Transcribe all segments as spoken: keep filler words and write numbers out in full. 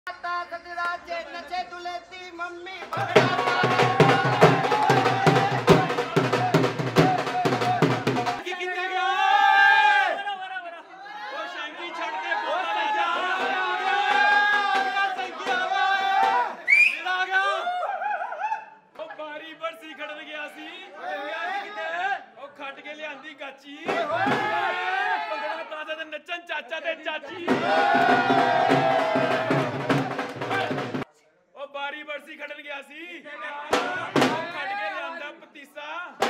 नचे दुलेती मम्मी चाची नचन चाचा ते चाची ओ बारी बरसी खड़न गया सी खड़ के लियांदा पतीसा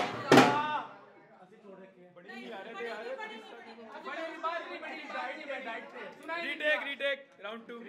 बड़ी यार ते यार बड़ी बात नहीं बड़ी डाइट में डाइट से रीटेक रीटेक राउंड टू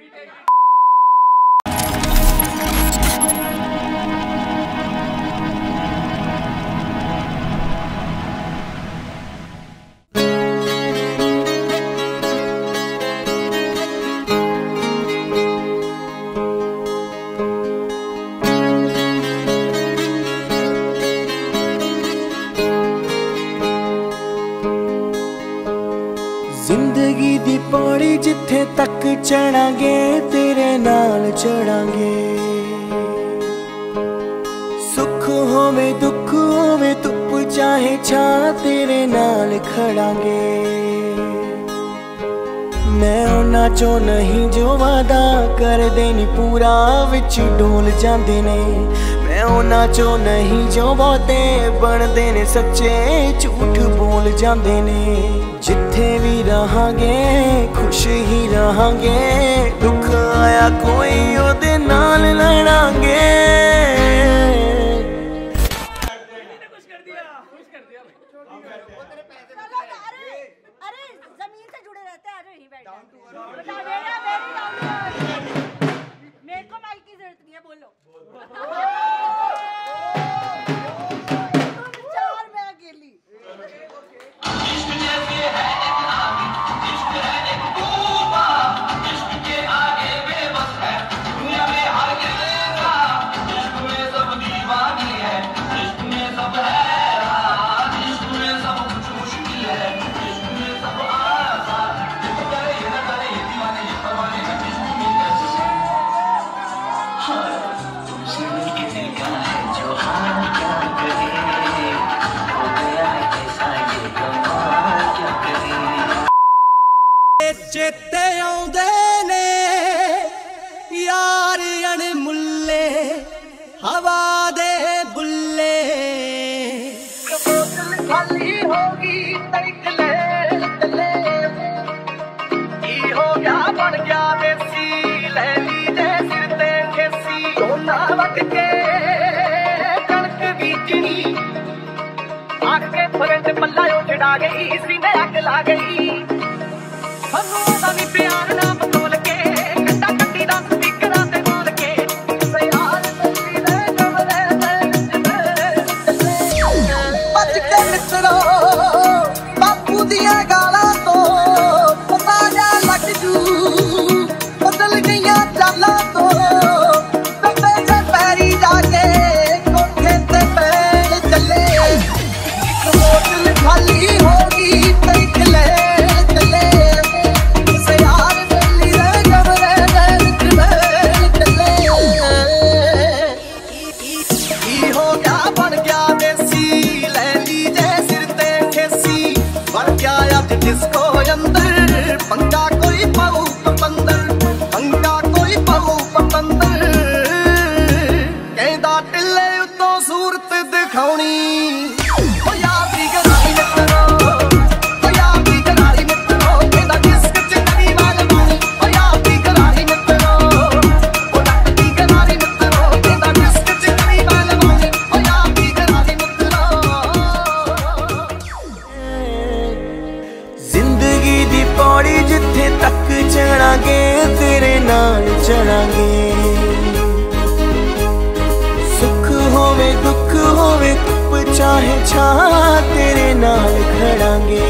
जिंदगी दी पौड़ी जिथे तक चढ़ांगे तेरे नाल चढ़ांगे सुख होवे दुख होवे धुप चाहे छा तेरे नाल खड़ांगे मैं उन्हां चों नहीं जो वादा कर देनी पूरा विच डोल जांदे ने मैं उन्हां चों नहीं जो बहुते बनदे ने सच्चे झूठ बोल जांदे ने जिथे भी रहांगे खुश ही रहांगे दुख आया कोई ओदे नाल लड़ांगे अरे जमीन से जुड़े रहते हैं ही बैठो मेरे को माइक की जरूरत नहीं है बोलो चार मैं अकेली चेते आउंदे ने यार अणमुल्ले हवा दे बुल्ले बोतल खाली होगी तड़कले तले की हो गया बन गया देसी ले लीजे सिर ते खेसी सोना वट के कणक बीजनी आके फरंट पल्ला यो चढ़ा गई सीने अग ला गई हनु प्यार ना बतोल के कंडा कंडी दा स्पीकर ते बोल के यार मेरी दे कमरे बच के मित्रो बापू दिया गाला तो पता जा लग जू बदल गईया चाला तो तबे से पैरी जाके कोठे ते पैर चले बोतल खाली होगी देख ले जिसको अंदर पंगा कोई पाऊ पतंदर पंगा कोई पाऊ पतंदर कहदा टिल्ले उतो सूरत दिखाउनी ओ यार दी गराई मित्रो ओ यार दी गराई मित्रो कहदा जिसक च करी वाल मानी ओ यार दी गराई मित्रो ओ डक दी गराई मित्रो कहदा जिसक च करी वाल मानी ओ यार दी गराई मित्रो जिंदगी दी पौड़ी जिथे तक चढ़ांगे तेरे नाल चढ़ांगे सुख होवे दुख होवे धुप चाहे छा तेरे नाल खड़ांगे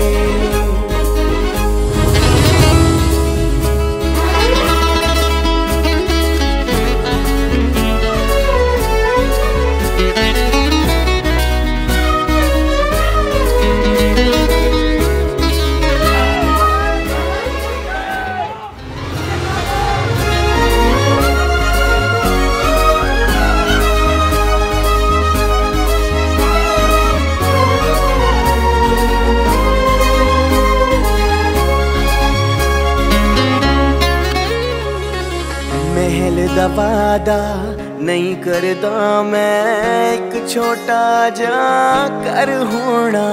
महल दा वादा नहीं करदा मैं, एक छोटा जा कर होना।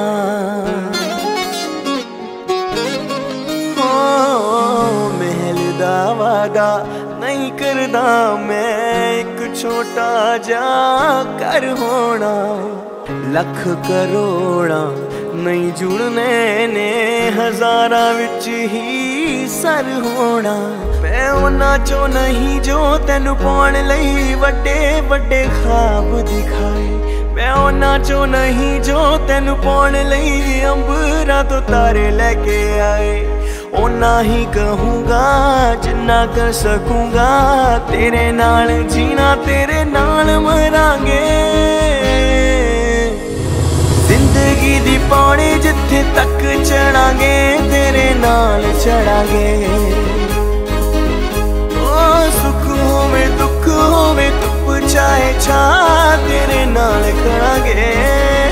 ओ महल दा वादा नहीं करदा मैं, एक छोटा जा कर होना। लख करोड़ा नहीं जुड़ने ने, हजारां विच ही सर होना। मैं उन्हां चों नहीं जो तेनू पाउण लई वड्डे वड्डे ख्वाब दिखाए। मैं उन्हां चों नहीं जो तेनू पाउण लई अंबरां तो तारे लेके आए। ओना ही कहूँगा जिन्ना कर सकूँगा, तेरे नाल जीना तेरे नाल मरांगे। जिंदगी दी पौड़ी जिथे तक चढ़ांगे, तेरे नाल चढ़ांगे। ओ सुख होवे दुख होवे धुप चाहे छा, तेरे नाल खड़ांगे।